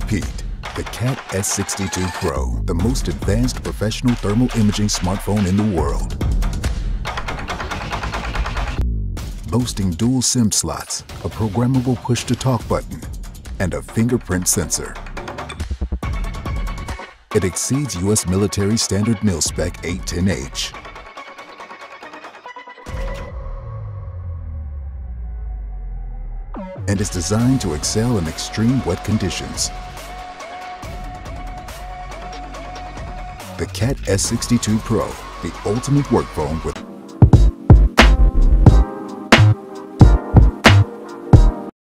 repeat. The Cat S62 Pro, the most advanced professional thermal imaging smartphone in the world. Boasting dual SIM slots, a programmable push-to-talk button, and a fingerprint sensor. It exceeds U.S. military standard mil-spec 810H. And is designed to excel in extreme wet conditions. The Cat S62 Pro, the ultimate work phone with